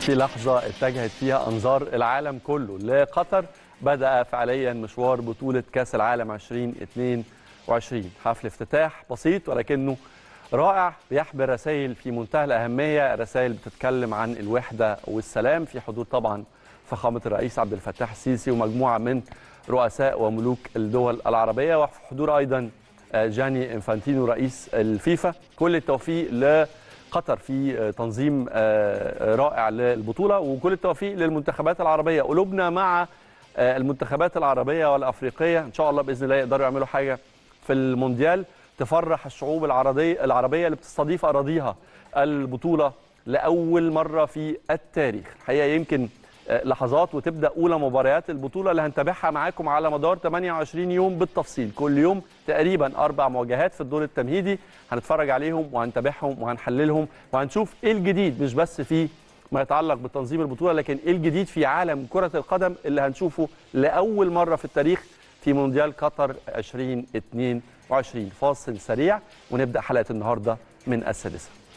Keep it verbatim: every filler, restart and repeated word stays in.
في لحظة اتجهت فيها أنظار العالم كله لقطر. بدأ فعليا مشوار بطولة كأس العالم ألفين واثنين وعشرين. حفل افتتاح بسيط ولكنه رائع، بيحمل رسائل في منتهى الأهمية، رسائل بتتكلم عن الوحدة والسلام، في حضور طبعا فخامة الرئيس عبد الفتاح السيسي ومجموعة من رؤساء وملوك الدول العربية، وفي حضور أيضا جاني انفانتينو رئيس الفيفا. كل التوفيق لقطر في تنظيم رائع للبطولة، وكل التوفيق للمنتخبات العربية. قلوبنا مع المنتخبات العربية والأفريقية، إن شاء الله بإذن الله يقدروا يعملوا حاجة في المونديال تفرح الشعوب العربية العربية اللي بتستضيف أراضيها البطولة لأول مرة في التاريخ. الحقيقة يمكن لحظات وتبدأ أولى مباريات البطولة اللي هنتابعها معاكم على مدار ثمانية وعشرين يوم بالتفصيل. كل يوم تقريبا أربع مواجهات في الدور التمهيدي هنتفرج عليهم وهنتابعهم وهنحللهم وهنشوف إيه الجديد، مش بس في ما يتعلق بتنظيم البطولة، لكن إيه الجديد في عالم كرة القدم اللي هنشوفه لأول مرة في التاريخ في مونديال قطر ألفين واثنين وعشرين. فاصل سريع ونبدأ حلقة النهاردة من السادسة.